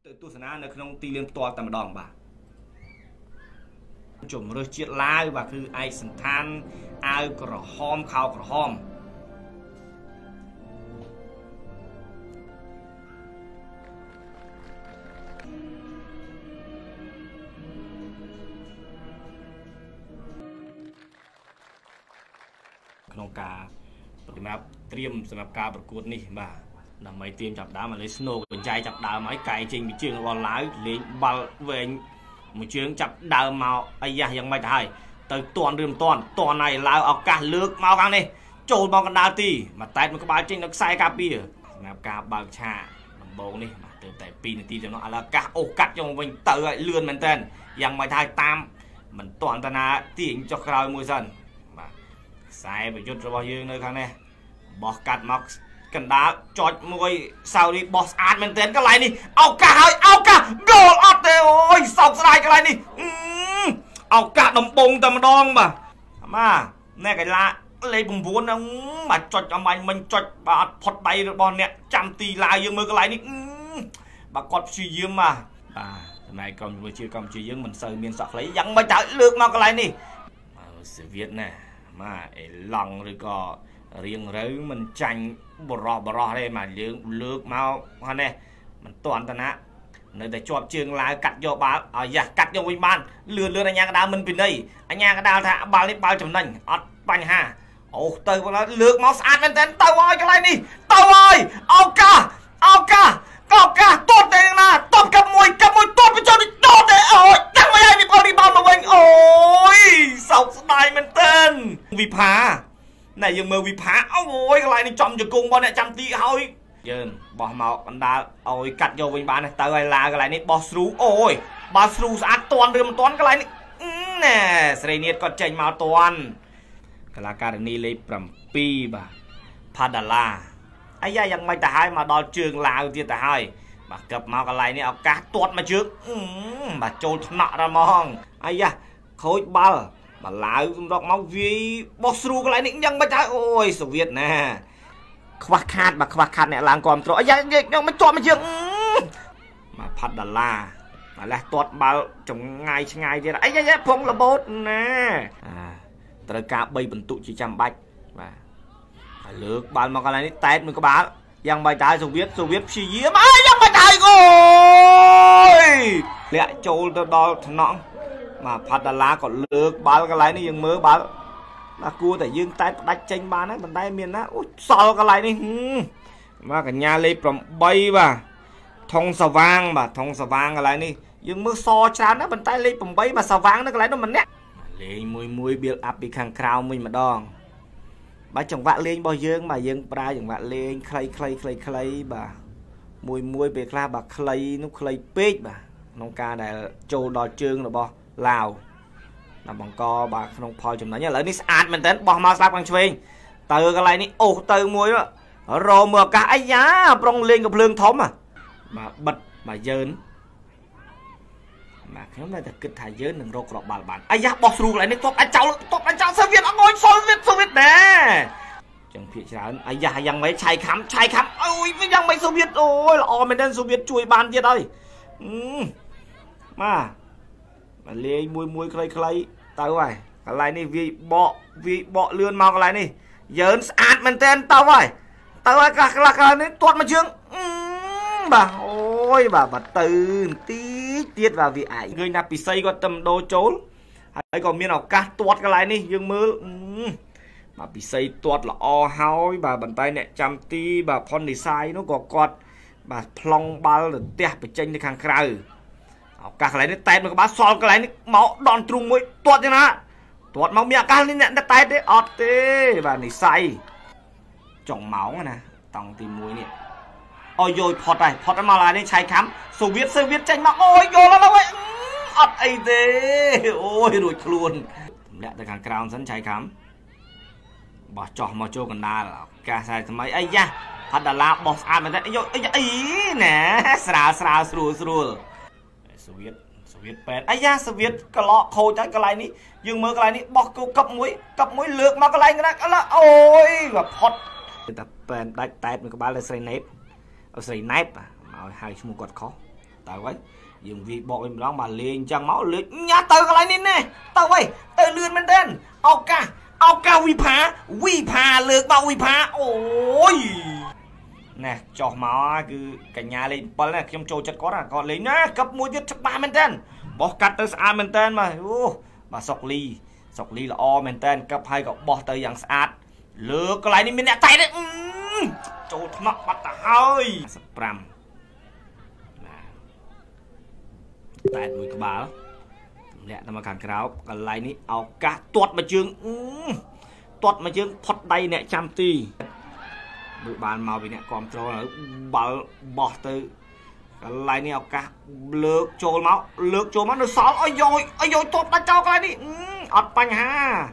ទស្សនានៅក្នុងទីលានផ្ទាល់តែម្ដងបាទជំរឿសជាតិឡាវបាទគឺឯកសណ្ឋានអាវក្រហមខោក្រហមក្នុងការសម្រាប់ត្រៀមសម្រាប់ការប្រកួតនេះបាទដើម្បីត្រៀមចាប់ដើមឥឡូវស្នូកញ្ចៃចាប់ដើមហើយកែចេញពីជើងរបស់ឡាវលេងបាល់វែងមួយជើងចាប់ដើមមកអាយ៉ាយ៉ាងម៉េចទៅហើយទៅតន់ឬមិនតន់ហើយឡាវឱកាសលើកមកខាងនេះចូលមកកណ្ដាលទីមកតែតមួយក្បាលចេញនៅខ្សែការពារសម្រាប់ការបើកឆាដំបូងនេះបាទទៅតែ2នាទីទៅនោះឥឡូវឱកាសអូសកាត់យកវិញទៅឲ្យលឿនមែនតើយ៉ាងម៉េចទៅហើយតាមមិនតន់តាណាទាញចុះក្រោយមួយសិនបាទខ្សែប្រយុទ្ធរបស់យើងនៅខាងនេះបោះកាត់មកកណ្ដាលចុចមួយសៅរីបោះស្អាតមែនទែនកន្លែងនេះឱកាសហើយឱកាសហ្គោលអត់ទេអូយសោកស្ដាយកន្លែងនេះឱកាសដំបងតែម្ដងបាទបាទអ្នកកីឡាលេខ9ហ្នឹងបាទចុចអំបញ្ញមិញចុចបាទអត់ផុតដៃរបស់អ្នកចាំទីឡាវយើងមើលកន្លែងនេះបាទគាត់ព្យាយាមបាទសម្រាប់ក្រុមជំនួយជាតិកម្ពុជាយើងមិនសូវមានសក់ខ្លីយ៉ាងមិនទៅលើកមកកន្លែងនេះសេវៀតណាបាទអេឡង់ឬក៏រៀងរើមិនចាញ់បរោះទេមកយើងលើកមកហ្នឹងនេះមិនតន់តាណានៅតែជាប់ជើងឡាវកាត់យកបាល់ឲ្យយ៉ាកាត់យកវិញបានលឿនអញ្ញាកដាលមិនពីន័យអញ្ញាកដាលថាបាល់នេះបាល់ចំណេញអត់បញ្ហាអូទៅលើកមកស្អាតមែនតើទៅហើយកន្លែងនេះទៅហើយឱកាសទាត់ទេណាទាត់កាប់មួយទាត់បញ្ចុះទាត់ទេអូយដឹងមិនហើយពីផលរីបាល់មកវិញអូយសោកស្ដាយមែនតើវិផាណែយើងមើលវិផាអូយកន្លែងនេះចំជង្គង់របស់អ្នកចាំទីហើយយើងបោះមកកណ្ដាលឲ្យកាត់យកវិញបានទៅឲ្យឡាកន្លែងនេះបោះស្រូអូយបើស្រូស្អាតតន់ឬមិនតន់កន្លែងនេះណែស្រីនាតគាត់ចេញមកតន់កីឡាការិនីលេខ7បាទផាដាឡាអាយ៉ាយ៉ាងម៉េចទៅហើយមកដល់ជើងឡាវទៀតទៅហើយបាទកឹបមកកន្លែងនេះឱកាសទាត់មកជើងបាទចូលថ្នាក់ដល់ហ្មងអាយ៉ាខូចបាល់បាឡាវសម្រុកមកវាយបោះស្រូកន្លែងនេះយ៉ាងម៉េចទៅអូយសូវៀតណាខ្វះខាតអ្នកឡើងគ្រប់ត្រអាយ៉ាយកមិនទាត់មកជើងបាទផាដាឡាម្លេះទាត់បាល់ចម្ងាយឆ្ងាយទៀតអាយ៉ាភងរបូតណាត្រូវការ3បន្ទុកជាចាំបាច់បាទហើយលើកបាល់មកកន្លែងនេះតែតមួយក្បាលយ៉ាងម៉េចទៅសូវៀតព្យាយាមយ៉ាងម៉េចទៅអូយលាក់ចូលទៅដល់ថ្នាក់បាទផាដាឡាក៏លើកបាល់កន្លែងនេះយើងមើលបាល់បាទគួរតែយើងតែផ្ដាច់ចេញបានហើយមិនដែលមានណាអូសល់កន្លែងនេះបាទកញ្ញាលេខ8បាទថងសវាងបាទថងសវាងកន្លែងនេះយើងមើលសច្រើនណាប៉ុន្តែលេខ8បាទសវាងនៅកន្លែងនោះម្នាក់លេងមួយ build up ពីខាងក្រៅវិញម្ដងបាទចង្វាក់លេងរបស់យើងបាទយើងប្រើចង្វាក់លេងខ្លីបាទមួយពេលខ្លះបាទខ្លីនោះខ្លីពេកបាទក្នុងការដែលចូលដល់ជើងរបស់ឡាវដល់បង្កបាទក្នុងផលចំណេញឥឡូវនេះស្អាតមែនតើបោះមកស្ដាប់ខាងឆ្វេងទៅកន្លែងនេះអូសទៅមួយរមើលឱកាសអាយ៉ាប្រុងលេងកំភ្លើងធំបាទបិទបាទយើងបាទខ្ញុំនៅតែគិតថាយើងនឹងរកក្របបាល់បានអាយ៉ាបោះស្រួលកន្លែងនេះទប់អាចចោលសូវៀតអត់ងយសូវៀតដែរចឹងភាគច្រើនអាយ៉ាយ៉ាងម៉េចឆៃខំអូយយ៉ាងម៉េចសូវៀតអូយល្អមែនទេសូវៀតជួយបានទៀតហើយបាទលេងមួយខ្លីទៅហើយកន្លែងនេះវាយបកលឿនមកកន្លែងនេះយើងស្អាតមែនទែនទៅហើយខ្លះនេះទាត់មកជើងបាទអូយបាទទៅបន្តិចទៀតបាទវាអាចឃើញថាពិសីគាត់ទៅដូរចូលហើយក៏មានឱកាសទាត់កន្លែងនេះយើងមើលបាទពិសីទាត់ល្អហើយបាទបន្តែអ្នកចាំទីបាទផុនឌីសាយនោះក៏គាត់បាទប្លង់បាល់ទៅផ្ទះបញ្ចេញទៅខាងក្រៅឱកាសកន្លែងនេះតែតមកក្បាលសល់កន្លែងនេះមកដនទ្រូងមួយទាត់ទេណាទាត់មកមានឱកាសនេះអ្នកតែតទេអត់ទេបាទនិស័យចុងម៉ោងណាតង់ទី1នេះអូយយផុតមកឡើយនេះឆៃខំសូវៀតចេញមកអូយយកแล้วហើយអត់អីទេអូយរួចខ្លួនទម្លាក់ទៅខាងក្រោមសិនឆៃខំបោះចោះមកចូលកណ្ដាលឱកាសខ្សែថ្មីអាយ៉ាផាដាឡាបោះស្អាតមែនទេយកអីណែស្រាលស្រួលសូវៀតប៉ែតអាយ៉ាសូវៀតក្លោកខូចហើយកន្លែងនេះយើងមើលកន្លែងនេះបោះគូកឹបមួយលើកមកកន្លែងណាអូយបាទផុតតែប៉ែនដាច់តែតមួយក្បាលលើស្រីណេបមកឲ្យហៅឈ្មោះគាត់ខុស tao ấy dùng vì bộ mình đó mà lên chẳng máu lên nhá tao cái này nè tao ấy tao lươn bên tên ao ca vi phá lược bao vi phá ôi nè cho máu cứ cả nhà lên bắn này trong trâu chất có là còn lấy nè cấp mũi tiết chắc ba bên tên bỏ cắt tới xa bên tên mà bà sọc ly là o bên tên cấp hai cậu bỏ tới dạng sát lược cái này mình nè tay đấy trâu thằng bắt ta hơi pram tại mùi cái báo lẹ tao mà càng kéo cái này ní ao cá tuột mà chương phật đây nè trăm ti bự bàn màu vì nè control là bỏ từ cái này ní ao cá lược trôi máu nó xóa ôi dồi tuột đã cho cái này đi ọt bánh ha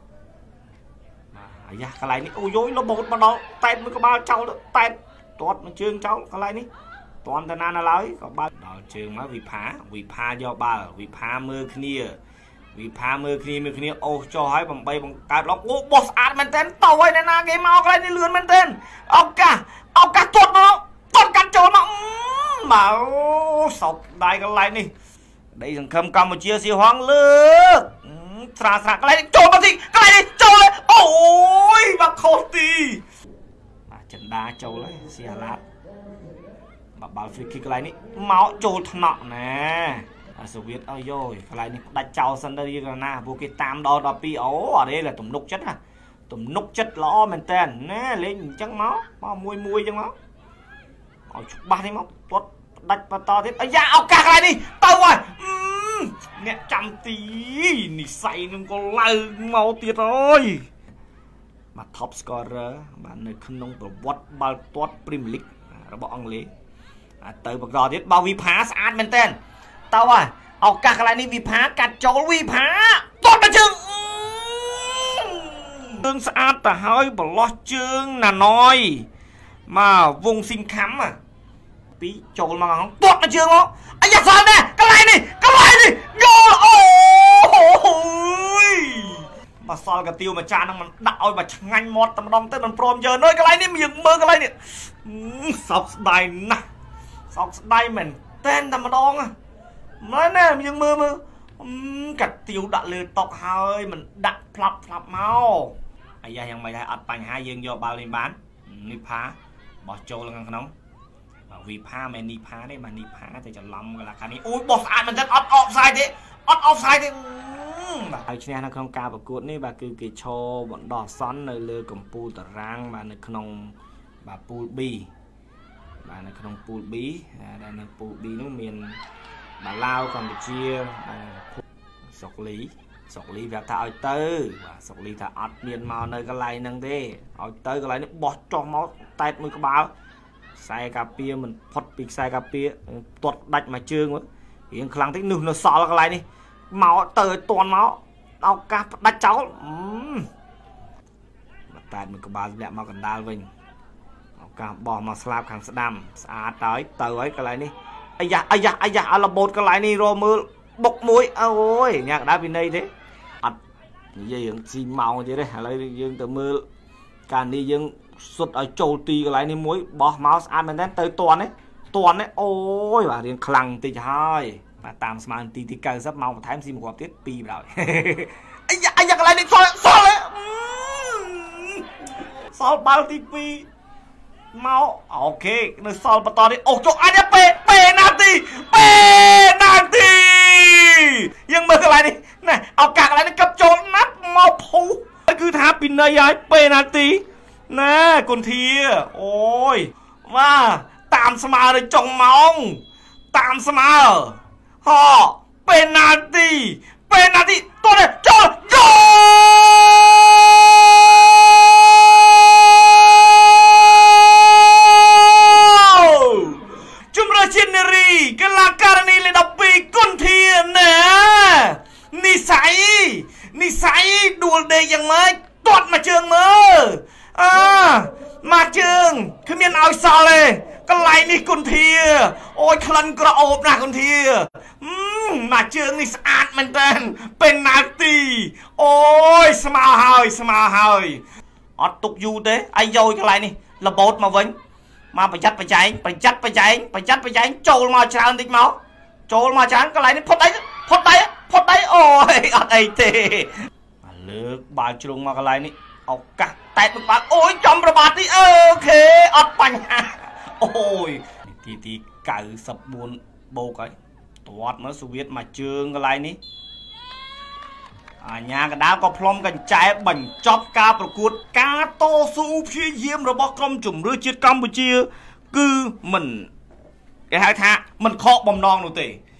cái này ní ôi dồi nó bột mà đó tên mới có bao cháu đó tên tuột mà chương cháu cái này ní toàn tên anh là lấy có ba đó trường má vì phá do ba vì phá mưa kia ô cho hỏi bằng bay bằng cái đó ô boss ad mình tên tàu ấy nè na cái mau cái này lươn mình tên ông cả tuột nó tuột cắt trốn nó mà sọc đây cái này đi đây thằng khâm Campuchia siêu hoang lược sra cái này trốn mà gì cái này trốn lên ôi mà khổ tì trận đá trâu lấy xe lát bảo free kick cái này máu trôi nọ nè Xô Viết ơi rồi cái này đặt chào sân đây là na vô cái tam đo đo pi ố ở đây là tụm nục chất à tụm nục chất lo mình tên nè lên trắng máu mùi trắng máu ba thấy máu tuốt đặt và to thế dạ ao cả cái này đi tao rồi nè trăm tí nị say nó có lại máu tiệt rồi mà top scorer bạn này không nông bật bal tuốt Premier League nó bỏ ông lý từ bậc gò tiết bao vi phá sát bên tên tao àเอากักอะไรนี่วิภากัดโจลวิภาต้นมาจึงเรื่องสะอาดแต่เฮ้ยบล็อกจึงน่ะน้อยมาวงซิมค้ำอ่ะปีโจลมาของต้นมาจึงมั้งไอ้ยาสอนเนี่ยกระไรนี่โยโอ้โหมาซอลกับติวมาจานมันด่าเอามางันหมดแต่มาดองเต้นมันโปรมเยอะน้อยกระไรนี่มีอย่างมือกระไรเนี่ยสอบได้นะสอบได้เหมือนเต้นแต่มาดองอ่ะmới nè nhưng mưa cạch tiêu đặt lừa tóc hơi mình đặt flap máu ai da yang mày thấy ắt bánh hai dương do bao lên bán ni phá bỏ trâu là ngon vì phá mày ni phá đấy mà ni phá thì cho lòng là cái này ui bỏ sai mình rất offside thế offside thế ai chơi nó không cao và cuốn này bà cứ cái cho bọn đỏ xoắn nơi lừa cầm pool tờ rang mà nơi không bà pool bi bà nơi không pool bí đây là pool bí nó miền bà Lao Campuchia sọc lý và ta ơi tư và sọc lý ta ọt miền màu nơi cái này nâng thế ơi tư cái này nó bọt cho máu tay mới có báo sai cà pia mình phật bị sai cà pia tuột đạch mà chương quá hiện khăn thích nương nó sọ cái này đi máu tới toàn máu ao cá đạch cháu tay mới có báo đẹp mau cần đa vinh cá bò mà slap khang đam tới tới cái này đi ai da là bột cái lại này rồi mưa bốc muối ôi nhạc đá bên đây thế gì những gì màu chứ đấy lấy dương từ mưa càng đi dương xuất ở châu tì cái lại này muối bỏ máu ăn mình đến tới toàn đấy ôi và liền khăng thì thôi mà tạm smart tì cờ sắp màu một tháng xin một tiết pi rồi ai da cái lại này sao bao tí pi mau ok nó sau bắt to đi ô cho anh penalty nhưng mà cái này đi này ao cả cái này cấp cho nắp mau phú cứ tháp pin này ai penalty nè con thia ôi mà tạm smart rồi trồng mong tạm smart họ penalty tôi này cho cái là cái này là đọc bị con thiên nè ni sấy đùa đềយ៉ាងម៉េចទាត់មកជើងមើលមកជើងគ្មានឲ្យសល់ទេកន្លែងនេះគុនធាអូយក្លិនក្រអូបណាស់គុនធាមកជើងនេះស្អាតមែនតើពេលណាទីអូយស្មើហើយអត់ទុកយូរទេអាយយកកន្លែងនេះរបូតមកវិញมาไปจัดไปใจចូលមកច្រើនតិចមកចូលមកច្រើនកន្លែងនេះផុតដៃអូយអត់អីទេលើកបាល់ជ្រុងមកកន្លែងនេះឱកាសតែទឹកបាល់អូយចំប្របាត់នេះអូខេអត់បញ្ហាអូយទី94បូកហើយទាត់មកសូវៀតមកជើងកន្លែងនេះអាញាកដាលក៏ផ្លុំកញ្ចែបញ្ចប់ការប្រកួតការតស៊ូព្យាយាមរបស់ក្រុមជម្រើសជាតិកម្ពុជាគឺមិនគេហៅថាមិនខកបំណងនោះទេ